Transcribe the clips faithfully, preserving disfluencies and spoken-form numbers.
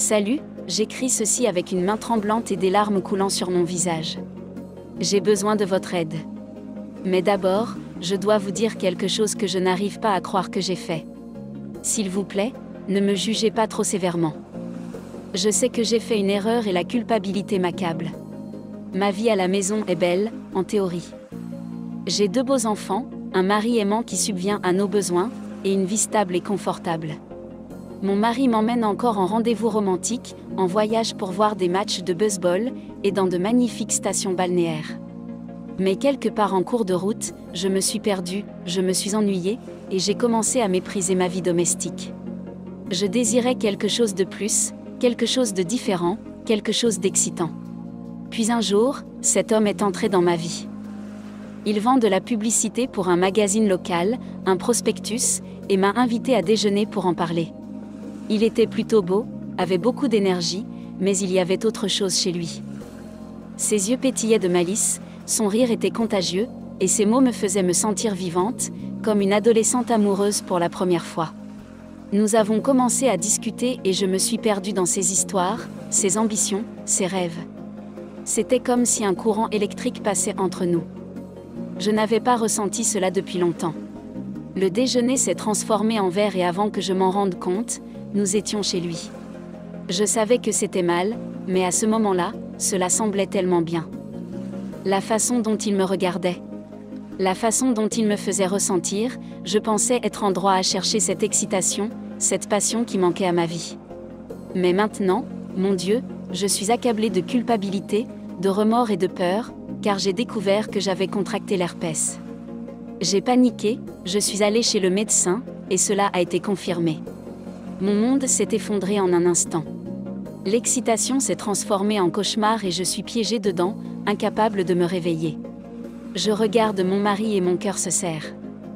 Salut, j'écris ceci avec une main tremblante et des larmes coulant sur mon visage. J'ai besoin de votre aide. Mais d'abord, je dois vous dire quelque chose que je n'arrive pas à croire que j'ai fait. S'il vous plaît, ne me jugez pas trop sévèrement. Je sais que j'ai fait une erreur et la culpabilité m'accable. Ma vie à la maison est belle, en théorie. J'ai deux beaux enfants, un mari aimant qui subvient à nos besoins, et une vie stable et confortable. Mon mari m'emmène encore en rendez-vous romantique, en voyage pour voir des matchs de baseball, et dans de magnifiques stations balnéaires. Mais quelque part en cours de route, je me suis perdue, je me suis ennuyée, et j'ai commencé à mépriser ma vie domestique. Je désirais quelque chose de plus, quelque chose de différent, quelque chose d'excitant. Puis un jour, cet homme est entré dans ma vie. Il vend de la publicité pour un magazine local, un prospectus, et m'a invité à déjeuner pour en parler. Il était plutôt beau, avait beaucoup d'énergie, mais il y avait autre chose chez lui. Ses yeux pétillaient de malice, son rire était contagieux, et ses mots me faisaient me sentir vivante, comme une adolescente amoureuse pour la première fois. Nous avons commencé à discuter et je me suis perdue dans ses histoires, ses ambitions, ses rêves. C'était comme si un courant électrique passait entre nous. Je n'avais pas ressenti cela depuis longtemps. Le déjeuner s'est transformé en verre et avant que je m'en rende compte, nous étions chez lui. Je savais que c'était mal, mais à ce moment-là, cela semblait tellement bien. La façon dont il me regardait, la façon dont il me faisait ressentir, je pensais être en droit à chercher cette excitation, cette passion qui manquait à ma vie. Mais maintenant, mon Dieu, je suis accablée de culpabilité, de remords et de peur, car j'ai découvert que j'avais contracté l'herpès. J'ai paniqué, je suis allée chez le médecin, et cela a été confirmé. Mon monde s'est effondré en un instant. L'excitation s'est transformée en cauchemar et je suis piégée dedans, incapable de me réveiller. Je regarde mon mari et mon cœur se serre.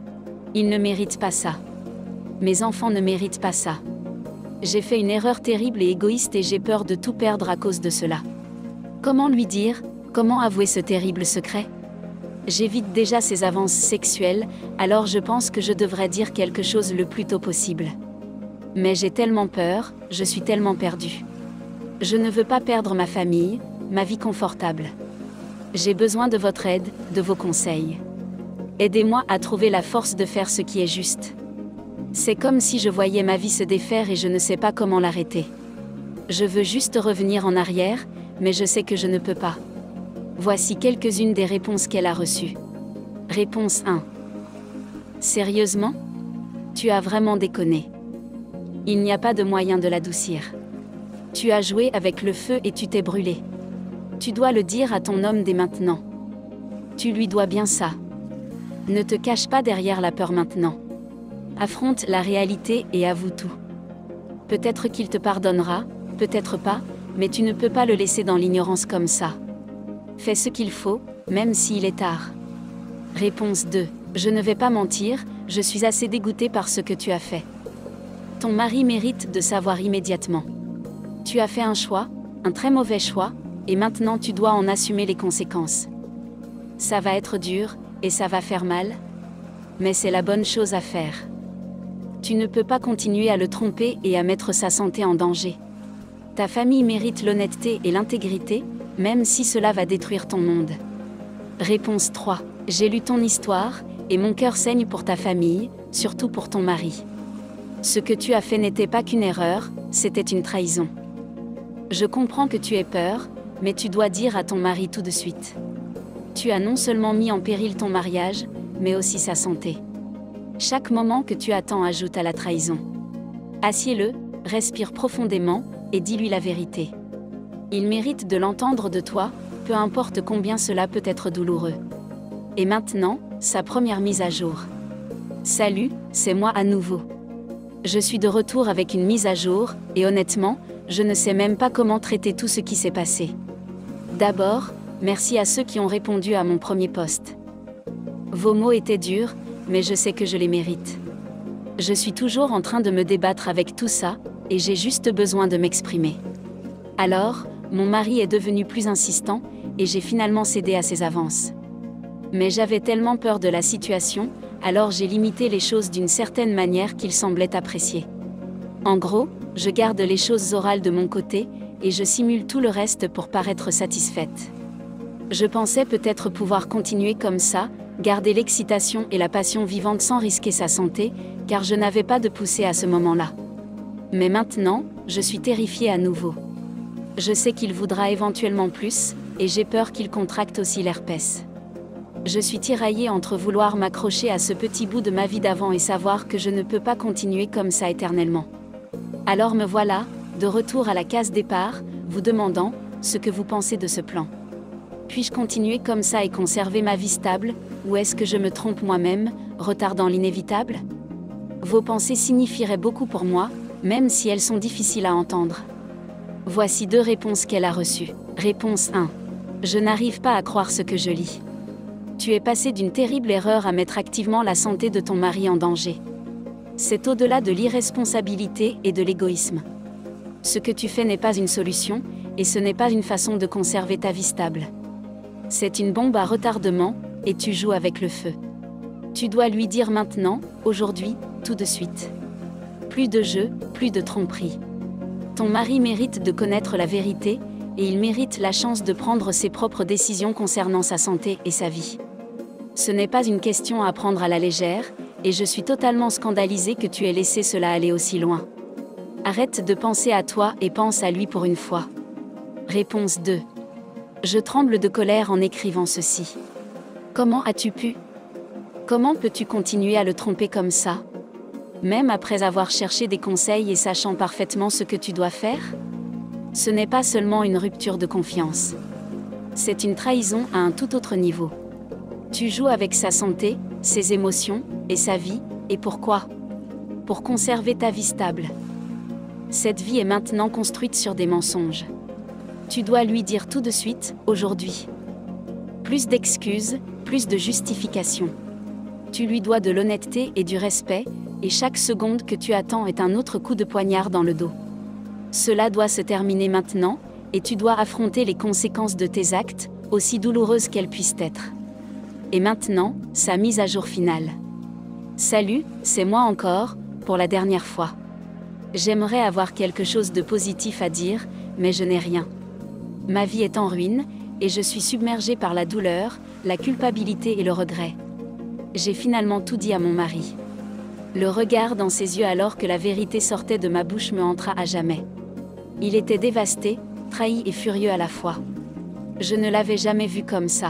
Il ne mérite pas ça. Mes enfants ne méritent pas ça. J'ai fait une erreur terrible et égoïste et j'ai peur de tout perdre à cause de cela. Comment lui dire, comment avouer ce terrible secret ? J'évite déjà ses avances sexuelles, alors je pense que je devrais dire quelque chose le plus tôt possible. Mais j'ai tellement peur, je suis tellement perdue. Je ne veux pas perdre ma famille, ma vie confortable. J'ai besoin de votre aide, de vos conseils. Aidez-moi à trouver la force de faire ce qui est juste. C'est comme si je voyais ma vie se défaire et je ne sais pas comment l'arrêter. Je veux juste revenir en arrière, mais je sais que je ne peux pas. Voici quelques-unes des réponses qu'elle a reçues. Réponse un. Sérieusement ? Tu as vraiment déconné. Il n'y a pas de moyen de l'adoucir. Tu as joué avec le feu et tu t'es brûlé. Tu dois le dire à ton homme dès maintenant. Tu lui dois bien ça. Ne te cache pas derrière la peur maintenant. Affronte la réalité et avoue tout. Peut-être qu'il te pardonnera, peut-être pas, mais tu ne peux pas le laisser dans l'ignorance comme ça. Fais ce qu'il faut, même s'il est tard. Réponse deux. Je ne vais pas mentir, je suis assez dégoûtée par ce que tu as fait. Ton mari mérite de savoir immédiatement. Tu as fait un choix, un très mauvais choix, et maintenant tu dois en assumer les conséquences. Ça va être dur, et ça va faire mal, mais c'est la bonne chose à faire. Tu ne peux pas continuer à le tromper et à mettre sa santé en danger. Ta famille mérite l'honnêteté et l'intégrité, même si cela va détruire ton monde. Réponse trois. J'ai lu ton histoire, et mon cœur saigne pour ta famille, surtout pour ton mari. Ce que tu as fait n'était pas qu'une erreur, c'était une trahison. Je comprends que tu aies peur, mais tu dois dire à ton mari tout de suite. Tu as non seulement mis en péril ton mariage, mais aussi sa santé. Chaque moment que tu attends ajoute à la trahison. Assieds-le, respire profondément, et dis-lui la vérité. Il mérite de l'entendre de toi, peu importe combien cela peut être douloureux. Et maintenant, sa première mise à jour. Salut, c'est moi à nouveau. Je suis de retour avec une mise à jour, et honnêtement, je ne sais même pas comment traiter tout ce qui s'est passé. D'abord, merci à ceux qui ont répondu à mon premier post. Vos mots étaient durs, mais je sais que je les mérite. Je suis toujours en train de me débattre avec tout ça, et j'ai juste besoin de m'exprimer. Alors, mon mari est devenu plus insistant, et j'ai finalement cédé à ses avances. Mais j'avais tellement peur de la situation, alors j'ai limité les choses d'une certaine manière qu'il semblait apprécier. En gros, je garde les choses orales de mon côté, et je simule tout le reste pour paraître satisfaite. Je pensais peut-être pouvoir continuer comme ça, garder l'excitation et la passion vivante sans risquer sa santé, car je n'avais pas de poussée à ce moment-là. Mais maintenant, je suis terrifiée à nouveau. Je sais qu'il voudra éventuellement plus, et j'ai peur qu'il contracte aussi l'herpès. Je suis tiraillée entre vouloir m'accrocher à ce petit bout de ma vie d'avant et savoir que je ne peux pas continuer comme ça éternellement. Alors me voilà, de retour à la case départ, vous demandant ce que vous pensez de ce plan. Puis-je continuer comme ça et conserver ma vie stable, ou est-ce que je me trompe moi-même, retardant l'inévitable? Vos pensées signifieraient beaucoup pour moi, même si elles sont difficiles à entendre. Voici deux réponses qu'elle a reçues. Réponse un. Je n'arrive pas à croire ce que je lis. Tu es passé d'une terrible erreur à mettre activement la santé de ton mari en danger. C'est au-delà de l'irresponsabilité et de l'égoïsme. Ce que tu fais n'est pas une solution, et ce n'est pas une façon de conserver ta vie stable. C'est une bombe à retardement, et tu joues avec le feu. Tu dois lui dire maintenant, aujourd'hui, tout de suite. Plus de jeu, plus de tromperie. Ton mari mérite de connaître la vérité, et il mérite la chance de prendre ses propres décisions concernant sa santé et sa vie. Ce n'est pas une question à prendre à la légère, et je suis totalement scandalisée que tu aies laissé cela aller aussi loin. Arrête de penser à toi et pense à lui pour une fois. Réponse deux. Je tremble de colère en écrivant ceci. Comment as-tu pu? Comment peux-tu continuer à le tromper comme ça? Même après avoir cherché des conseils et sachant parfaitement ce que tu dois faire? Ce n'est pas seulement une rupture de confiance. C'est une trahison à un tout autre niveau. Tu joues avec sa santé, ses émotions, et sa vie, et pourquoi? Pour conserver ta vie stable. Cette vie est maintenant construite sur des mensonges. Tu dois lui dire tout de suite, aujourd'hui. Plus d'excuses, plus de justifications. Tu lui dois de l'honnêteté et du respect, et chaque seconde que tu attends est un autre coup de poignard dans le dos. Cela doit se terminer maintenant, et tu dois affronter les conséquences de tes actes, aussi douloureuses qu'elles puissent être. Et maintenant, sa mise à jour finale. Salut, c'est moi encore, pour la dernière fois. J'aimerais avoir quelque chose de positif à dire, mais je n'ai rien. Ma vie est en ruine, et je suis submergée par la douleur, la culpabilité et le regret. J'ai finalement tout dit à mon mari. Le regard dans ses yeux alors que la vérité sortait de ma bouche me entra à jamais. Il était dévasté, trahi et furieux à la fois. Je ne l'avais jamais vu comme ça.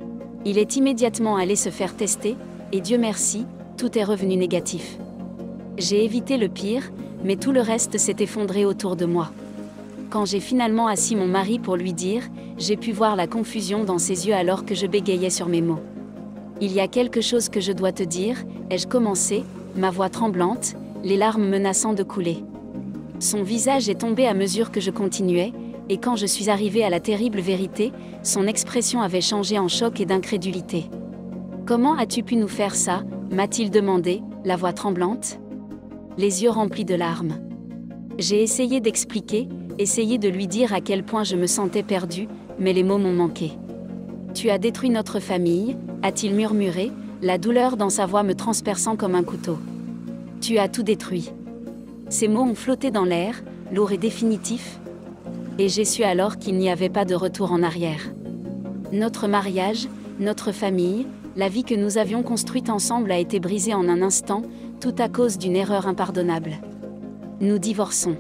Il est immédiatement allé se faire tester, et Dieu merci, tout est revenu négatif. J'ai évité le pire, mais tout le reste s'est effondré autour de moi. Quand j'ai finalement assis mon mari pour lui dire, j'ai pu voir la confusion dans ses yeux alors que je bégayais sur mes mots. Il y a quelque chose que je dois te dire, ai-je commencé, ma voix tremblante, les larmes menaçant de couler. Son visage est tombé à mesure que je continuais, et quand je suis arrivée à la terrible vérité, son expression avait changé en choc et d'incrédulité. « Comment as-tu pu nous faire ça ?» m'a-t-il demandé, la voix tremblante. Les yeux remplis de larmes. J'ai essayé d'expliquer, essayé de lui dire à quel point je me sentais perdue, mais les mots m'ont manqué. « Tu as détruit notre famille », a-t-il murmuré, la douleur dans sa voix me transperçant comme un couteau. « Tu as tout détruit. » Ces mots ont flotté dans l'air, lourds et définitifs, et j'ai su alors qu'il n'y avait pas de retour en arrière. Notre mariage, notre famille, la vie que nous avions construite ensemble a été brisée en un instant, tout à cause d'une erreur impardonnable. Nous divorçons.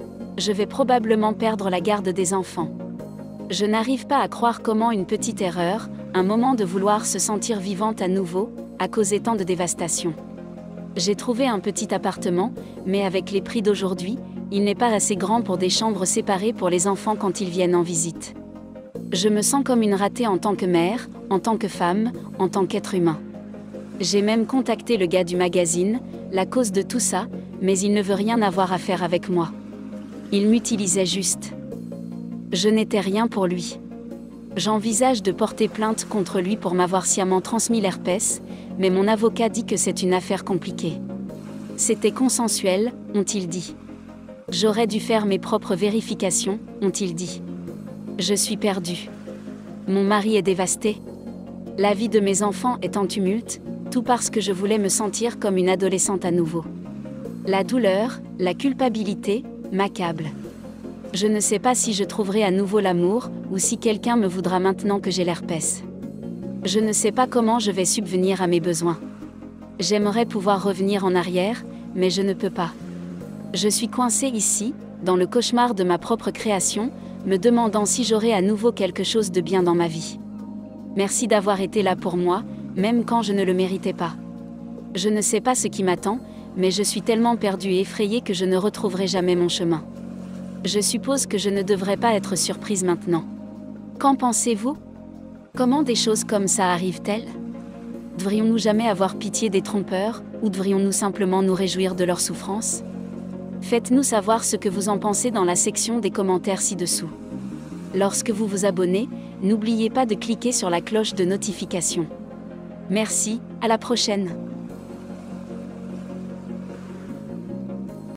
Je vais probablement perdre la garde des enfants. Je n'arrive pas à croire comment une petite erreur, un moment de vouloir se sentir vivante à nouveau, a causé tant de dévastation. J'ai trouvé un petit appartement, mais avec les prix d'aujourd'hui, il n'est pas assez grand pour des chambres séparées pour les enfants quand ils viennent en visite. Je me sens comme une ratée en tant que mère, en tant que femme, en tant qu'être humain. J'ai même contacté le gars du magazine, la cause de tout ça, mais il ne veut rien avoir à faire avec moi. Il m'utilisait juste. Je n'étais rien pour lui. J'envisage de porter plainte contre lui pour m'avoir sciemment transmis l'herpès, mais mon avocat dit que c'est une affaire compliquée. C'était consensuel, ont-ils dit. J'aurais dû faire mes propres vérifications, ont-ils dit. Je suis perdue. Mon mari est dévasté. La vie de mes enfants est en tumulte, tout parce que je voulais me sentir comme une adolescente à nouveau. La douleur, la culpabilité, m'accablent. Je ne sais pas si je trouverai à nouveau l'amour, ou si quelqu'un me voudra maintenant que j'ai l'herpès. Je ne sais pas comment je vais subvenir à mes besoins. J'aimerais pouvoir revenir en arrière, mais je ne peux pas. Je suis coincée ici, dans le cauchemar de ma propre création, me demandant si j'aurai à nouveau quelque chose de bien dans ma vie. Merci d'avoir été là pour moi, même quand je ne le méritais pas. Je ne sais pas ce qui m'attend, mais je suis tellement perdue et effrayée que je ne retrouverai jamais mon chemin. Je suppose que je ne devrais pas être surprise maintenant. Qu'en pensez-vous? Comment des choses comme ça arrivent-elles? Devrions-nous jamais avoir pitié des trompeurs, ou devrions-nous simplement nous réjouir de leur souffrance? Faites-nous savoir ce que vous en pensez dans la section des commentaires ci-dessous. Lorsque vous vous abonnez, n'oubliez pas de cliquer sur la cloche de notification. Merci, à la prochaine.